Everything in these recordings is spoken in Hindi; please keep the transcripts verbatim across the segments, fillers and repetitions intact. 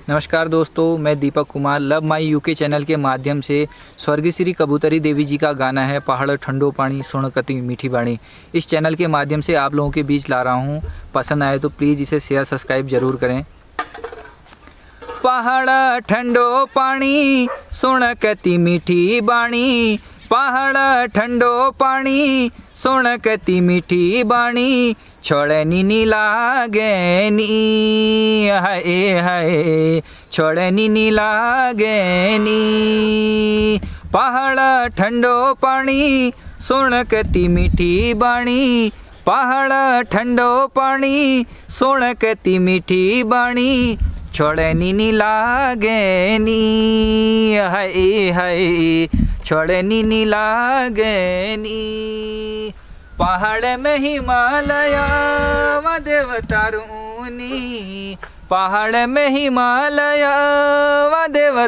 नमस्कार दोस्तों, मैं Deepak Kumar love my UK channel के माध्यम से स्वर्गीय श्री कबूतरी देवी जी का गाना है पहाड़ ठंडो पानी सुन कति मीठी बाणी इस चैनल के माध्यम से आप लोगों के बीच ला रहा हूँ। पसंद आए तो प्लीज़ इसे शेयर सब्सक्राइब ज़रूर करें। पहाड़ ठंडो पानी सुन कति मीठी बाणी, पहाड़ ठंडो पानी सुन कति मीठी बाणी, छोड़े नी लागे नी हाय हाय, छोड़े नी लागे नी। पहाड़ ठंडो पानी सुन कति मीठी बाणी, पहाड़ ठंडो पानी सुन कति मीठी बाणी, छोड़े नी लागे नी हाय हाय, छोड़े नी लागे नी। पहाड़ में हिमालय व देवतारूनी, पहाड़ में हिमालय व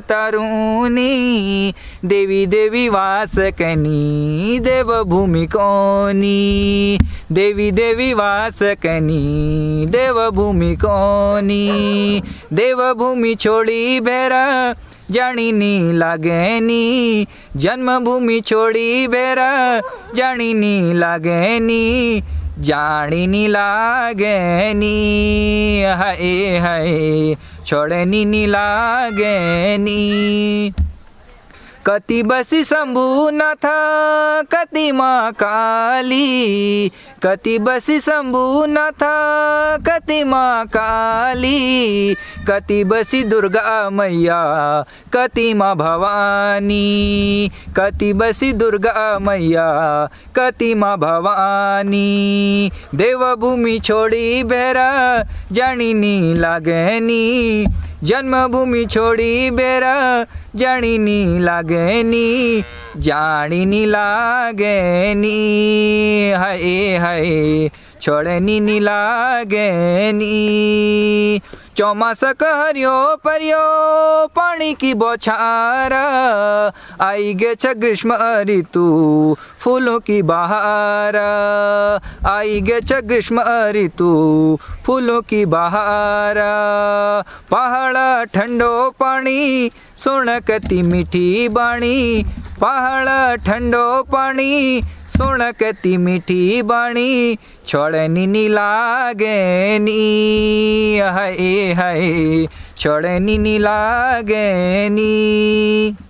देवतारूनी, देवी देवी वास कनी देवभूमि कोनी, देवी देवी वास कनी देवभूमि कोनी। देवभूमि छोड़ी बेरा जानी नी लागे नी, जन्मभूमि छोड़ी बेरा जानी नी लागे नी, जानी नी लागे नी हाय हाय, छोड़े नी नी लागे नी। कति बसी शंभु नाथ कति माँ काली, कति बसी शंभु नाथ कति माँ काली, कति बसी दुर्गा मैया कति माँ भवानी, कति बसी दुर्गा मैया कति माँ भवानी। देवभूमि छोड़ी बेरा जानी नी लागे नी, जन्मभूमि छोड़ी बेरा जानी नी लागे नी, जानी नी लागे नी हाय हाय, छोड़े नी नी लागे नी। चौमास कहरियो परियो पानी की बौछार, आई गे छ ग्रीष्म ऋतु फूलों की बहार, आई गे छ ग्रीष्म ऋतु फूलों की बहार। पहाड़ ठंडो पानी सुन कति मीठी बाणी, पहाड़ ठंडो पानी सुन कति मीठी बाणी, छोड़े नी नी लागे नी हाय हाय, छोड़े नी नी लागे नी।